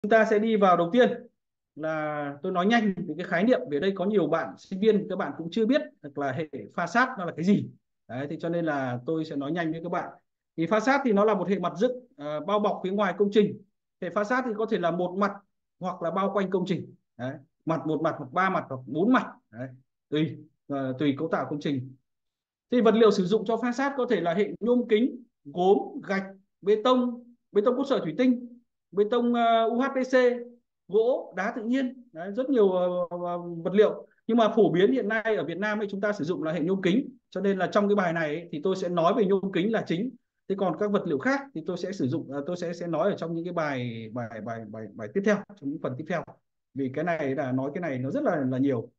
Chúng ta sẽ đi vào đầu tiên là tôi nói nhanh về cái khái niệm, về đây có nhiều bạn sinh viên các bạn cũng chưa biết được là hệ pha sát nó là cái gì. Đấy, thì cho nên là tôi sẽ nói nhanh với các bạn. Thì pha sát thì nó là một hệ mặt dựng bao bọc phía ngoài công trình. Hệ pha sát thì có thể là một mặt hoặc là bao quanh công trình. Đấy, một mặt hoặc ba mặt hoặc bốn mặt. Đấy, tùy cấu tạo công trình. Thì vật liệu sử dụng cho pha sát có thể là hệ nhôm kính, gốm, gạch, bê tông cốt sợi thủy tinh, bê tông UHPC, gỗ, đá tự nhiên. Đấy, rất nhiều vật liệu. Nhưng mà phổ biến hiện nay ở Việt Nam ấy chúng ta sử dụng là hệ nhôm kính. Cho nên là trong cái bài này ấy, thì tôi sẽ nói về nhôm kính là chính. Thế còn các vật liệu khác thì tôi sẽ sử dụng tôi sẽ nói ở trong những cái bài tiếp theo, trong những phần tiếp theo. Vì cái này là nói cái này nó rất là nhiều.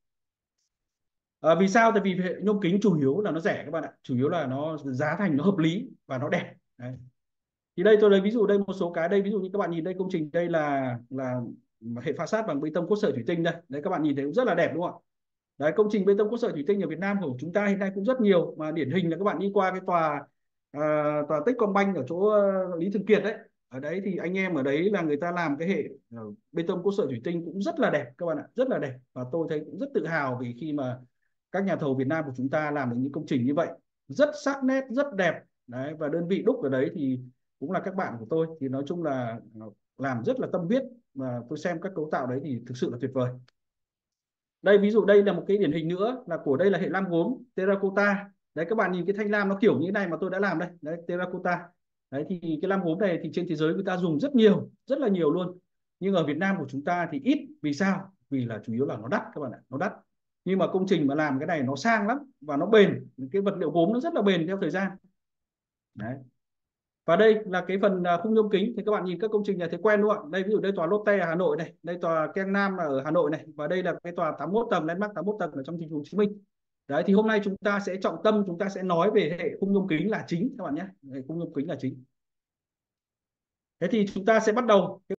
Vì sao? Tại vì hệ nhôm kính chủ yếu là nó rẻ các bạn ạ, chủ yếu là nó giá thành nó hợp lý và nó đẹp. Đấy. Thì đây tôi lấy ví dụ đây một số cái đây, ví dụ như các bạn nhìn đây, công trình đây là hệ phá sát bằng bê tông cốt sợi thủy tinh đây. Đấy, các bạn nhìn thấy cũng rất là đẹp đúng không ạ? Đấy, công trình bê tông cốt sợi thủy tinh ở Việt Nam của chúng ta hiện nay cũng rất nhiều, mà điển hình là các bạn đi qua cái à, tòa Techcombank ở chỗ Lý Thường Kiệt đấy. Ở đấy thì anh em ở đấy là người ta làm cái hệ bê tông cốt sợi thủy tinh cũng rất là đẹp các bạn ạ, rất là đẹp, và tôi thấy cũng rất tự hào vì khi mà các nhà thầu Việt Nam của chúng ta làm được những công trình như vậy, rất sắc nét, rất đẹp. Đấy, và đơn vị đúc ở đấy thì cũng là các bạn của tôi, thì nói chung là làm rất là tâm huyết, và tôi xem các cấu tạo đấy thì thực sự là tuyệt vời. Đây ví dụ đây là một cái điển hình nữa là của đây là hệ lam gốm terracotta. Đấy, các bạn nhìn cái thanh lam nó kiểu như thế này mà tôi đã làm đây, đấy terracotta. Đấy thì cái lam gốm này thì trên thế giới người ta dùng rất nhiều, rất là nhiều luôn, nhưng ở Việt Nam của chúng ta thì ít. Vì sao? Vì là chủ yếu là nó đắt các bạn ạ, nó đắt. Nhưng mà công trình mà làm cái này nó sang lắm và nó bền, cái vật liệu gốm nó rất là bền theo thời gian. Đấy. Và đây là cái phần khung nhôm kính, thì các bạn nhìn các công trình này thấy quen đúng không ạ? Đây ví dụ đây tòa Lotte ở Hà Nội này, đây tòa Keng Nam là ở Hà Nội này, và đây là cái tòa 81 tầng, Landmark 81 tầng ở trong thành phố Hồ Chí Minh. Đấy thì hôm nay chúng ta sẽ trọng tâm, chúng ta sẽ nói về hệ khung nhôm kính là chính các bạn nhé. Hệ khung nhôm kính là chính. Thế thì chúng ta sẽ bắt đầu